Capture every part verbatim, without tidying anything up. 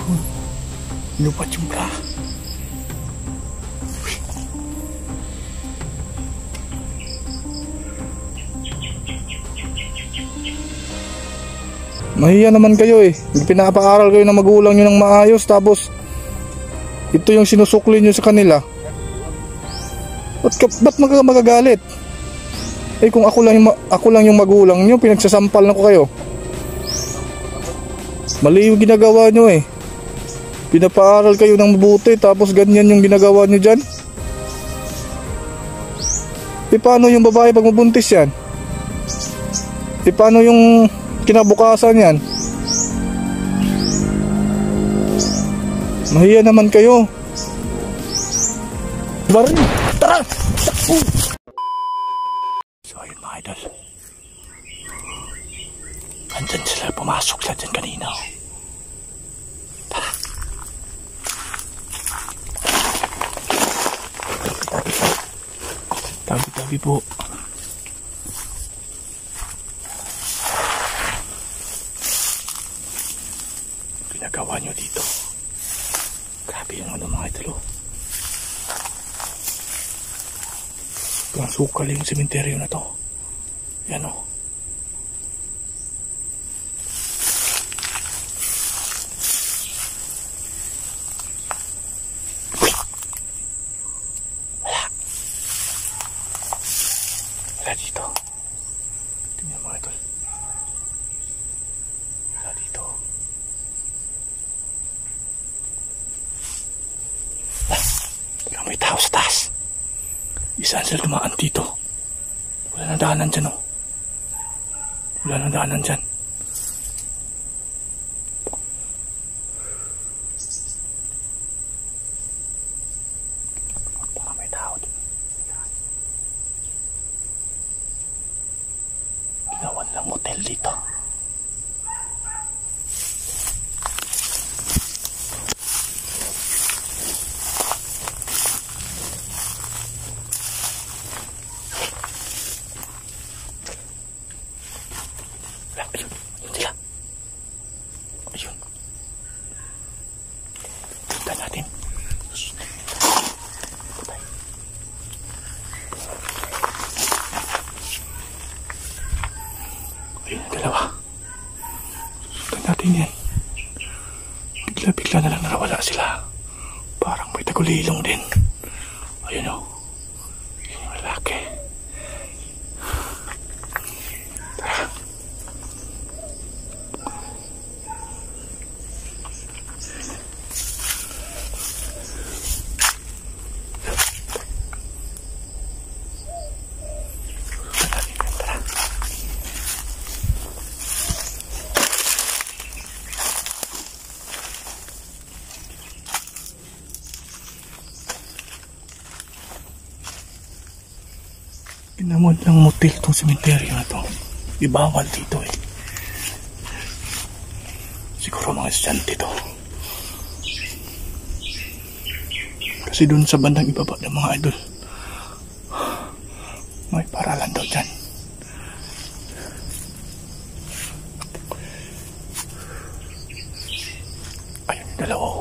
Ayun. Inupat yung bra. Mahiya naman kayo eh. Pinapaaral kayo ng magulang nyo ng maayos, tapos ito yung sinusukli nyo sa kanila. Ba't, ka, ba't mag magagalit? Eh kung ako lang, yung, ako lang yung magulang nyo, pinagsasampal na ko kayo. Mali yung ginagawa nyo eh. Pinapaaral kayo ng mabuti, tapos ganyan yung ginagawa nyo dyan. E paano yung babae pag mabuntis yan? E paano yung kinabukasan yan? Mahiya naman kayo. Barin, tara! Uh. So ayun mga idol, andyan sila, pumasok sila dyan kanina. Tara. Tabi-tabi po. Ginagawa nyo dito. Grabe yung ano mga idol. Ang sukal yung sementeryo na to. Yan o. Wala. Wala dito. Tingnan mga idol. Wala dito. Ah, may tao sa taas. Isaan sila dumaan dito. Wala nang daanan dyan, oh. Wala nang daanan dyan. Baka may tao dito. Ginawa nilang motel dito. Ayun yung dalawa. Susundan natin yan. Bigla-bigla na lang nawala sila. Parang may tagulilong din. Ayun o. Ayun yung lalaki. Tara. Ginamot ng motel itong sementeryo na to. Ibawal dito eh. Siguro mga estudyante to. Kasi dun sa bandang ibaba ng mga idol, may paralan daw dyan. Ayun yung dalawa oh.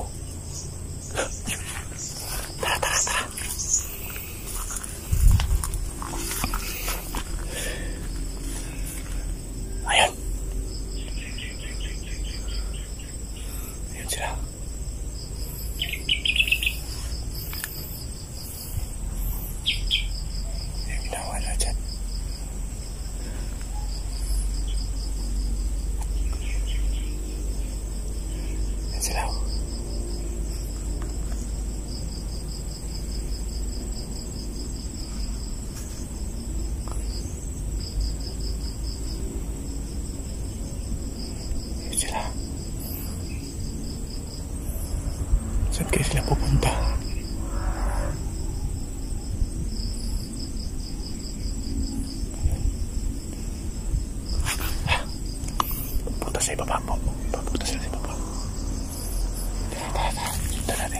Tara, tara, tara. Ayan. Ayan sila. Ayan, ginawa na dyan. Ayan sila. Sila. Saan kayo sila pupunta? Pupunta sa ibaba po. Pupunta sila sa ibaba. Tara, tara, tara. Sundan natin.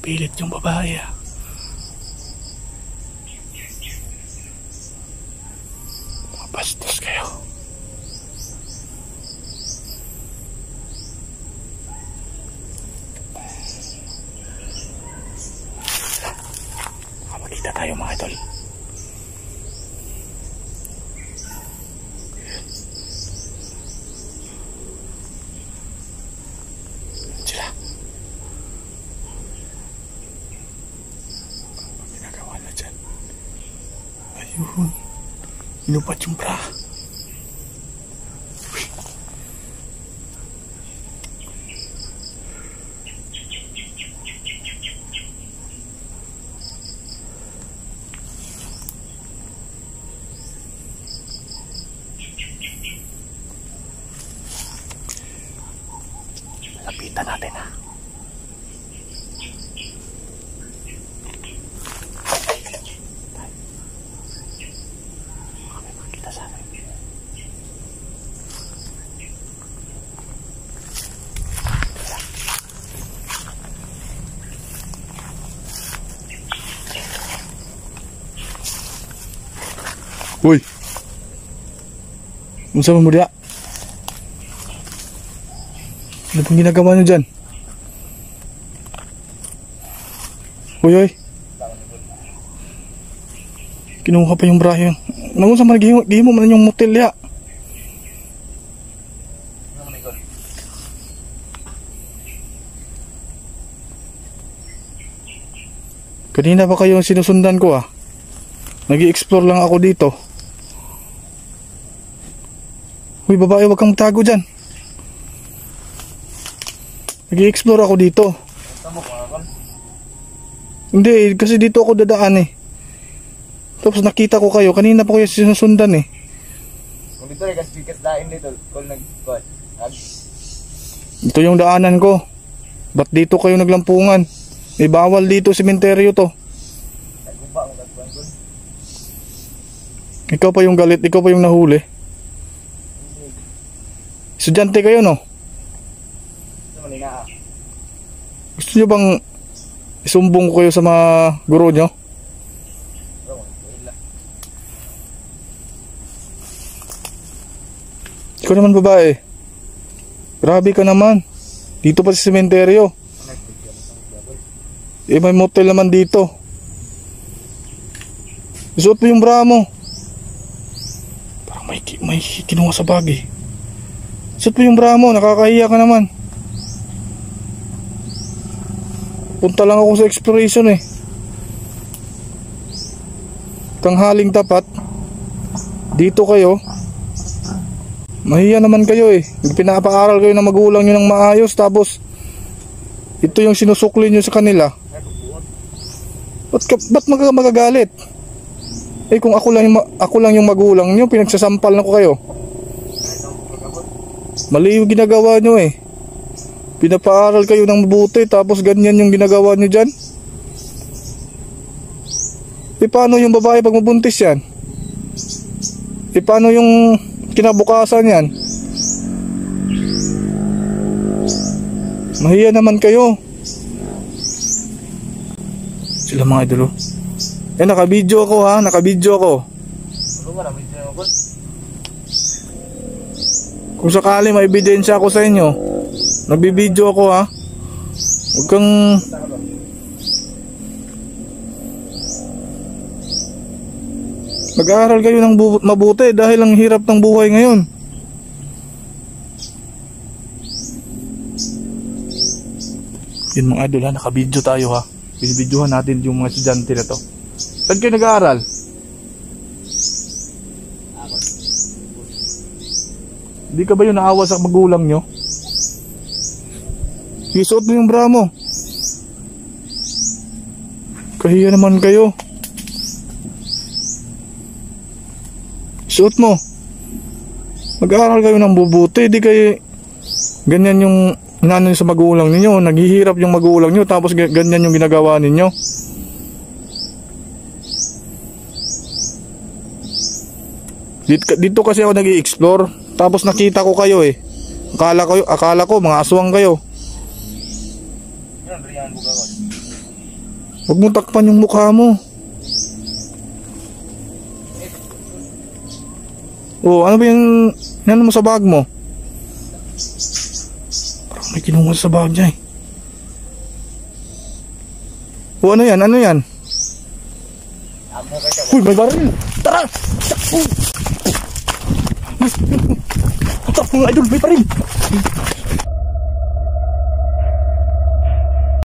Pilit yung babae ah. Mga bastos kayo. Makita tayo mga idol. Sila. Ano ginagawa na dyan? Ayun. Inupat yung bra. Lapitan natin ha. Kami makita sa akin. Uy! Unsa man mo diya? Ano pong ginagawa nyo dyan? Uy, uy. Kinuha pa yung brahe. Nangunsa man gihimo man yung motel ya. Kanina pa kayo sinusundan ko ah. Nag-i-explore lang ako dito. Uy, babae, wag kang tago dyan. Nag-i-explore ako dito. Hindi, kasi dito ako dadaan eh. Tapos nakita ko kayo, kanina pa kayo sinusundan eh. Kung dito rin kasi pikas dain dito, kung nag-cut. Ito yung daanan ko. Ba't dito kayo naglampungan? May bawal dito, sementeryo to. Ikaw pa yung galit, ikaw pa yung nahuli. Estudyante kayo no? Gusto nyo bang isumbong ko kayo sa mga guro nyo? Ikaw naman babae. Grabe ka naman. Dito pa sa sementeryo. Eh may motel naman dito. Isuot mo yung bra mo. Parang may, may kinuha sa bag eh. Isuot mo yung bra mo. Nakakahiya ka naman. Punta lang ako sa exploration eh. Tanghaling tapat. Dito kayo. Mahiya naman kayo eh. Pinapaaral kayo ng magulang nyo ng maayos. Tapos ito yung sinusukli nyo sa kanila. Ba't, ka, ba't mag magagalit? Eh kung ako lang, yung, ako lang yung magulang nyo, pinagsasampal na ko kayo. Mali yung ginagawa nyo eh. Pinapaaral kayo ng mabuti, tapos ganyan yung ginagawa nyo dyan. E paano yung babae pag mabuntis yan? E paano yung kinabukasan yan? Mahiya naman kayo. Sila mga idolo. Eh nakabidyo ako ha, nakabidyo ako. Kung sakali may ebidensya ako sa inyo, nagbibidyo ako ha. Huwag kang mag-aaral kayo ng mabuti dahil ang hirap ng buhay ngayon. Yun mga idol ha, nakabidyo tayo ha. Binibidyohan natin yung mga estudyante na to. Saan kayo nag-aaral? Hindi ka ba yung naawa sa magulang nyo? Isuot mo yung bra mo. Kahiya naman kayo. Isuot mo. Mag-aaral kayo ng bubuti. Di kayo ganyan yung inano sa magulang ninyo. Naghihirap yung magulang nyo, tapos ganyan yung ginagawa ninyo. Dito, dito kasi ako nag-i-explore. Tapos nakita ko kayo eh. Akala ko, akala ko mga aswang kayo. Huwag mo takpan yung mukha mo. Oh, ano ba yung ano mo sa bag mo? Parang may kinuha sa bag niya eh. Oh, ano yan? Ano yan? Amo ka siya. Uy, may baril! Tara! Oh. Tara mga idol, may baril!